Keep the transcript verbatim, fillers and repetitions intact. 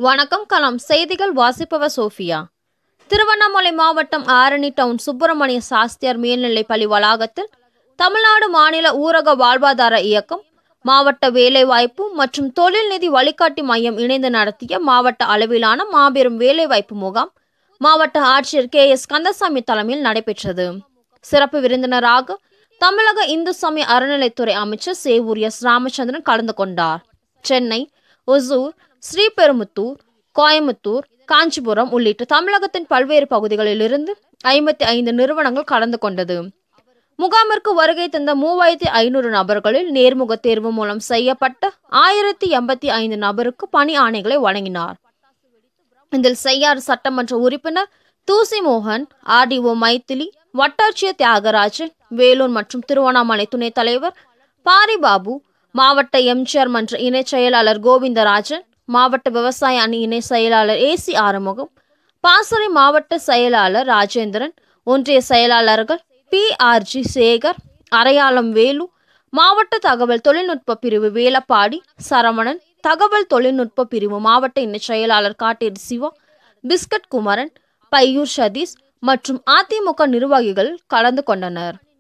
வணக்கம் கலாம். செய்திகள் வாசிப்பவர் சோஃபியா. திருவண்ணாமலை மாவட்டம் ஆரணி டவுன் சுப்பிரமணிய சாஸ்தியார் மேல்நிலைப் பள்ளி வளாகத்தில் தமிழ்நாடு மாநில ஊரக வாழ்வாதார இயக்கம், மாவட்ட வேலைவாய்ப்பு மற்றும் தொழில் நிதி வழிகாட்டி மையம் இணைந்து நடத்திய மாவட்ட அளவிலான மாபெரும் வேலைவாய்ப்பு முகாம் மாவட்ட ஆட்சியர் கே எஸ் கந்தசாமி தலைமையில் நடைபெற்றது. சிறப்பு விருந்தினராக தமிழக இந்து சமய அறநிலைத்துறை அமைச்சர் சேவூர் எஸ் ராமச்சந்திரன் கலந்து கொண்டார். சென்னை, ஒசூர், ஸ்ரீபெரும்புதூர், கோயம்புத்தூர், காஞ்சிபுரம் உள்ளிட்ட தமிழகத்தின் பல்வேறு பகுதிகளிலிருந்து ஐம்பத்தி ஐந்து நிறுவனங்கள் கலந்து கொண்டது. முகாமிற்கு வருகை தந்த மூவாயிரத்தி ஐநூறு நபர்களில் நேர்முக தேர்வு மூலம் செய்யப்பட்ட ஆயிரத்தி எண்பத்தி ஐந்து நபருக்கு பணி ஆணைகளை வழங்கினார். இதில் செய்யாறு சட்டமன்ற உறுப்பினர் தூசி மோகன், ஆர்டிஓ மைத்திலி, வட்டாட்சியர் தியாகராஜன், வேலூர் மற்றும் திருவண்ணாமலை துணைத் தலைவர் பாரிபாபு, மாவட்ட எம்ஜிஆர் மன்ற இணை செயலாளர் கோவிந்தராஜன், மாவட்ட விவசாய அணி இணை செயலாளர் ஏ சி ஆறுமுகம், பாசறை மாவட்ட செயலாளர் ராஜேந்திரன், ஒன்றிய செயலாளர்கள் P R G Sekar, Arayalam Velu, மாவட்ட தகவல் தொழில்நுட்ப பிரிவு வேலப்பாடி சரவணன், தகவல் தொழில்நுட்ப பிரிவு மாவட்ட இணை செயலாளர் காட்டேரி சிவா, பிஸ்கட் குமரன், பையூர் சதீஷ் மற்றும் அதிமுக நிர்வாகிகள் கலந்து கொண்டனர்.